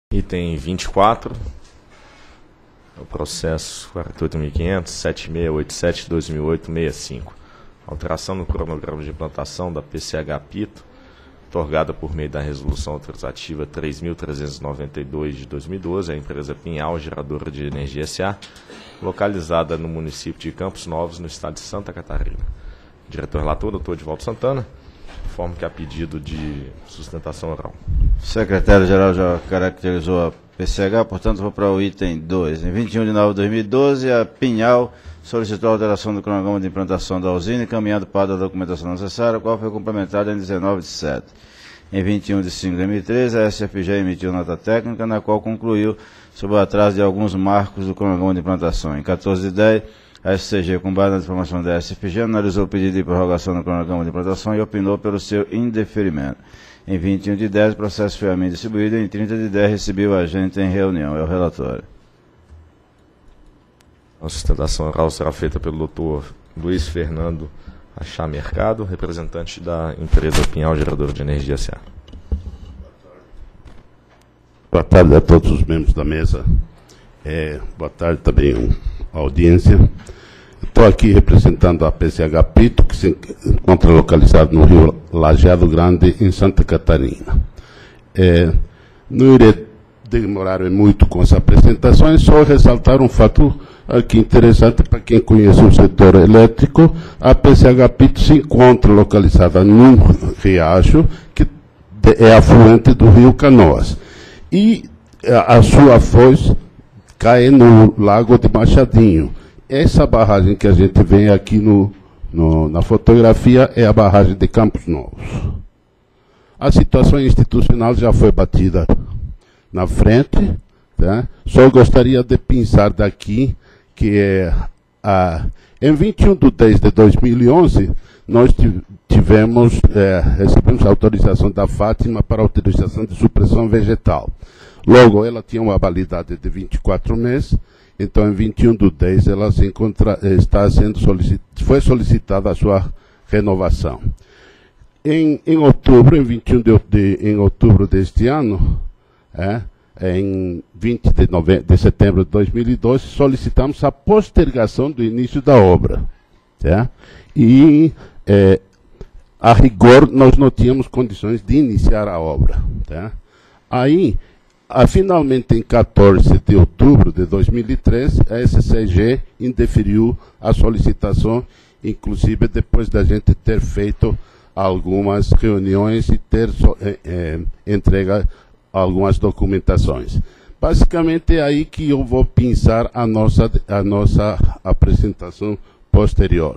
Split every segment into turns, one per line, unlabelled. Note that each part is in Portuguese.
Item 24, o processo 48.500.7687/2008-65. Alteração no cronograma de implantação da PCH Pito, otorgada por meio da Resolução Autorizativa 3.392 de 2012, à empresa Pinhal Geradora de Energia S.A., localizada no município de Campos Novos, no estado de Santa Catarina. Diretor relator, doutor Edivaldo Santana, informo que há pedido de sustentação oral.
O secretário-geral já caracterizou a PCH, portanto vou para o item 2. Em 21 de novembro de 2012, a Pinhal solicitou a alteração do cronograma de implantação da usina, encaminhando para a documentação necessária, a qual foi complementada em 19 de 7. Em 21 de 5 de 2013, a SFG emitiu nota técnica, na qual concluiu sobre o atraso de alguns marcos do cronograma de implantação. Em 14 de 10, a SCG, com base na informação da SFG, analisou o pedido de prorrogação do cronograma de implantação e opinou pelo seu indeferimento. Em 21 de 10, o processo foi a mim distribuído e em 30 de 10 recebi o agente em reunião. É o relatório.
A sustentação oral será feita pelo doutor Luiz Fernando Achá Mercado, representante da empresa Pinhal Geradora de Energia S.A.
Boa tarde a todos os membros da mesa. Boa tarde também à audiência. Estou aqui representando a PCH Pito, que se encontra localizado no Rio Lajeado Grande, em Santa Catarina. Não irei demorar muito com essa apresentação, é só ressaltar um fato aqui interessante para quem conhece o setor elétrico. A PCH Pito se encontra localizada num riacho que é afluente do Rio Canoas. E a sua foz cai no Lago de Machadinho. Essa barragem que a gente vê aqui na fotografia é a barragem de Campos Novos. A situação institucional já foi batida na frente, tá? Só gostaria de pensar daqui que em 21 de 10 de 2011, nós recebemos a autorização da Fátima para autorização de supressão vegetal. Logo, ela tinha uma validade de 24 meses, então em 21 de 10 ela foi solicitada a sua renovação. Em outubro, em 21 em outubro deste ano, em 20 de setembro de 2012, solicitamos a postergação do início da obra. E, a rigor, nós não tínhamos condições de iniciar a obra. Aí, finalmente, em 14 de outubro de 2013, a SCG indeferiu a solicitação, inclusive depois da gente ter feito algumas reuniões e ter entregue algumas documentações. Basicamente é aí que eu vou pensar a nossa apresentação posterior.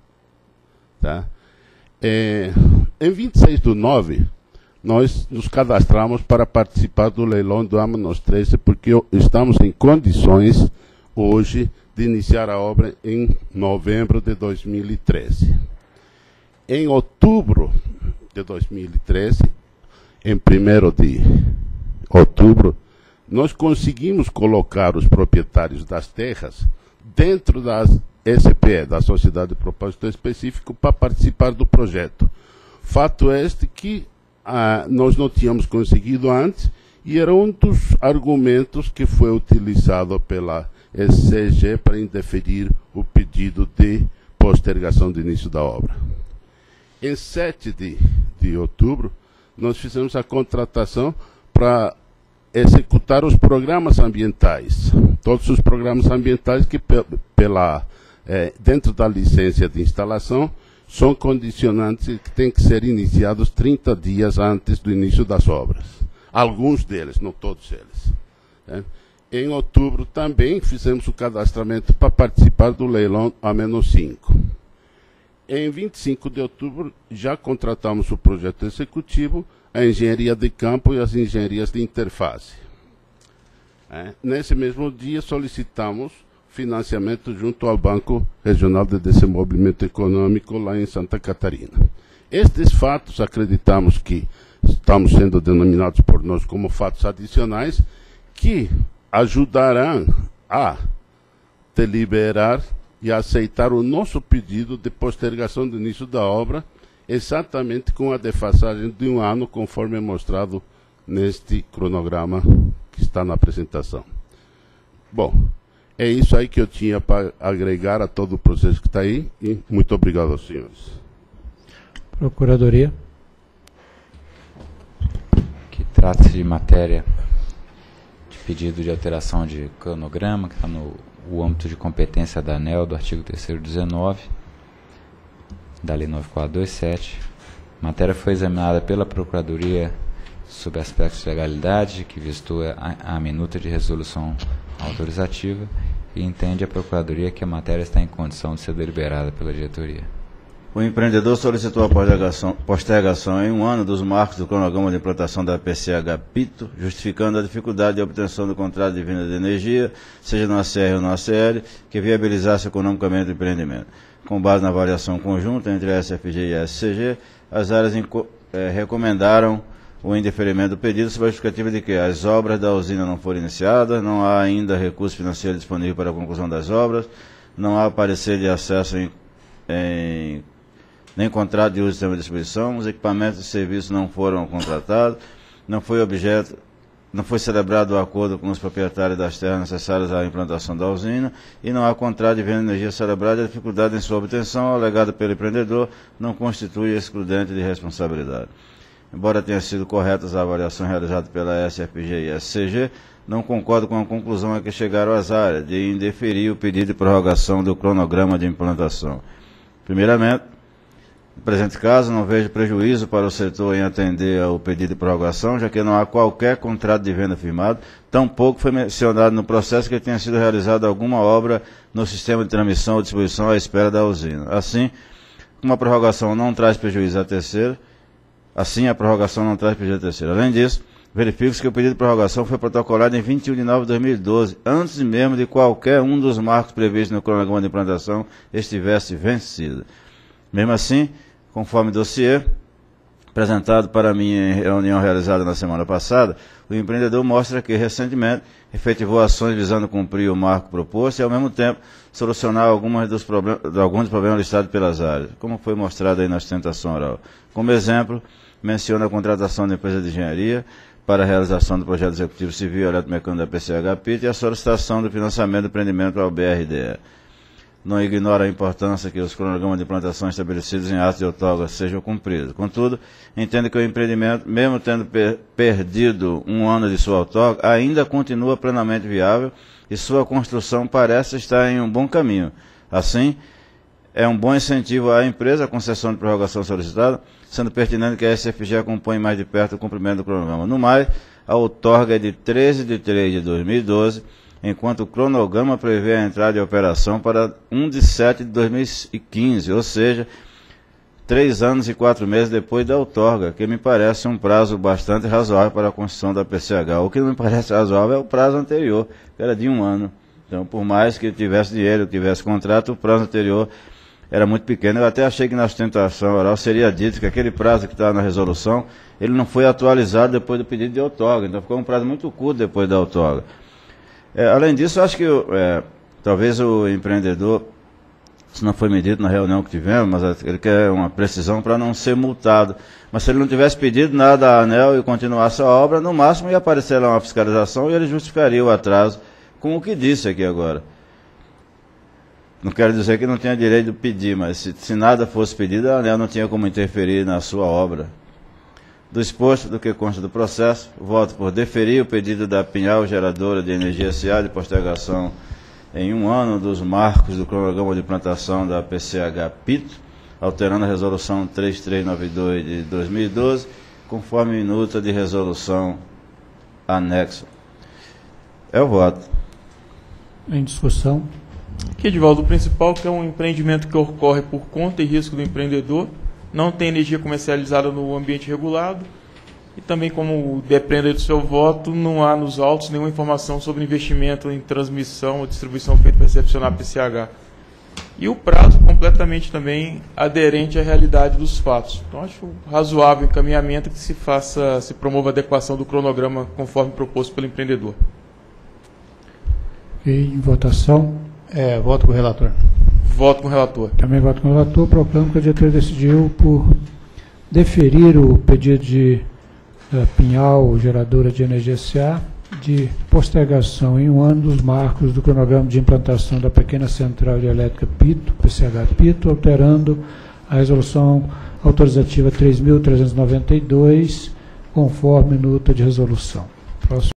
Em 26 de 9, nós nos cadastramos para participar do leilão do A-13, porque estamos em condições hoje de iniciar a obra em novembro de 2013. Em outubro de 2013, em 1º de outubro, nós conseguimos colocar os proprietários das terras dentro das SPE, da Sociedade de Propósito Específico, para participar do projeto. Fato este que nós não tínhamos conseguido antes, e era um dos argumentos que foi utilizado pela SCG para indeferir o pedido de postergação do início da obra. Em 7 de outubro, nós fizemos a contratação para executar os programas ambientais. Todos os programas ambientais que, dentro da licença de instalação, são condicionantes e que têm que ser iniciados 30 dias antes do início das obras. Alguns deles, não todos eles. Em outubro também fizemos o cadastramento para participar do leilão A-5. Em 25 de outubro já contratamos o projeto executivo, a engenharia de campo e as engenharias de interface. Nesse mesmo dia solicitamos financiamento junto ao Banco Regional de Desenvolvimento Econômico lá em Santa Catarina. Estes fatos, acreditamos que estamos sendo denominados por nós como fatos adicionais, que ajudarão a deliberar e aceitar o nosso pedido de postergação do início da obra, exatamente com a defasagem de um ano, conforme é mostrado neste cronograma que está na apresentação. Bom, é isso aí que eu tinha para agregar a todo o processo que está aí, e muito obrigado aos senhores.
Procuradoria.
Que trata-se de matéria de pedido de alteração de cronograma, que está no âmbito de competência da ANEEL, do artigo 3º 19, da Lei 9427. A matéria foi examinada pela Procuradoria sob aspectos de legalidade, que vistou a minuta de resolução autorizativa, e entende a Procuradoria que a matéria está em condição de ser deliberada pela diretoria.
O empreendedor solicitou a postergação em 1 ano dos marcos do cronograma de implantação da PCH Pito, justificando a dificuldade de obtenção do contrato de venda de energia, seja no ACR ou no ACL, que viabilizasse economicamente o empreendimento. Com base na avaliação conjunta entre a SFG e a SCG, as áreas recomendaram o indeferimento do pedido sob a justificativa de que as obras da usina não foram iniciadas, não há ainda recurso financeiro disponível para a conclusão das obras, não há parecer de acesso nem contrato de uso de sistema de distribuição, os equipamentos e serviços não foram contratados, não foi celebrado o acordo com os proprietários das terras necessárias à implantação da usina e não há contrato de venda de energia celebrado e a dificuldade em sua obtenção, alegada pelo empreendedor, não constitui excludente de responsabilidade. Embora tenha sido corretas as avaliações realizadas pela SFG e SCG, não concordo com a conclusão a que chegaram as áreas de indeferir o pedido de prorrogação do cronograma de implantação. Primeiramente, no presente caso, não vejo prejuízo para o setor em atender ao pedido de prorrogação, já que não há qualquer contrato de venda firmado, tampouco foi mencionado no processo que tenha sido realizada alguma obra no sistema de transmissão ou distribuição à espera da usina. Assim, uma prorrogação não traz prejuízo a terceiro, Além disso, verifica-se que o pedido de prorrogação foi protocolado em 21 de novembro de 2012, antes mesmo de qualquer um dos marcos previstos no cronograma de implantação estivesse vencido. Mesmo assim, conforme dossiê apresentado para mim em reunião realizada na semana passada, o empreendedor mostra que, recentemente, efetivou ações visando cumprir o marco proposto e, ao mesmo tempo, solucionar alguns dos problemas listados pelas áreas, como foi mostrado aí na sustentação oral. Como exemplo, menciona a contratação da empresa de engenharia para a realização do projeto executivo civil eletromecânico da PCH Pito e a solicitação do financiamento do empreendimento ao BRDE. Não ignora a importância que os cronogramas de implantação estabelecidos em atos de outorga sejam cumpridos. Contudo, entende que o empreendimento, mesmo tendo perdido 1 ano de sua outorga, ainda continua plenamente viável e sua construção parece estar em um bom caminho. Assim, é um bom incentivo à empresa a concessão de prorrogação solicitada, sendo pertinente que a SFG acompanhe mais de perto o cumprimento do cronograma. No mais, a outorga é de 13 de 3 de 2012, enquanto o cronograma prevê a entrada de operação para 1 de 7 de 2015, ou seja, 3 anos e 4 meses depois da outorga, que me parece um prazo bastante razoável para a construção da PCH. O que não me parece razoável é o prazo anterior, que era de 1 ano. Então, por mais que tivesse dinheiro, tivesse contrato, o prazo anterior era muito pequeno. Eu até achei que na sustentação oral seria dito que aquele prazo que está na resolução, ele não foi atualizado depois do pedido de outorga, então ficou um prazo muito curto depois da outorga. Além disso, eu acho que talvez o empreendedor, isso não foi medido na reunião que tivemos, mas ele quer uma precisão para não ser multado. Mas se ele não tivesse pedido nada à ANEEL e continuasse a obra, no máximo ia aparecer lá uma fiscalização e ele justificaria o atraso com o que disse aqui agora. Não quero dizer que não tenha direito de pedir, mas se nada fosse pedido, a ANEEL não tinha como interferir na sua obra. Do exposto do que consta do processo, voto por deferir o pedido da Pinhal Geradora de Energia S.A. de postergação em 1 ano dos marcos do cronograma de implantação da PCH Pito, alterando a resolução 3392 de 2012, conforme minuta de resolução anexo. É o voto.
Em discussão.
Aqui, Edivaldo, o principal que é um empreendimento que ocorre por conta e risco do empreendedor, não tem energia comercializada no ambiente regulado e também, como depende do seu voto, não há nos autos nenhuma informação sobre investimento em transmissão ou distribuição feito para recepcionar a PCH. E o prazo completamente também aderente à realidade dos fatos. Então, acho razoável o encaminhamento que se promova a adequação do cronograma conforme proposto pelo empreendedor.
Em votação.
Voto com o relator.
Voto com o relator.
Também voto com o relator. Proclamo que a diretoria decidiu por deferir o pedido de Pinhal Geradora de Energia S.A. de postergação em um ano dos marcos do cronograma de implantação da pequena central hidrelétrica Pito, PCH Pito, alterando a resolução autorizativa 3.392, conforme nota de resolução. Próximo.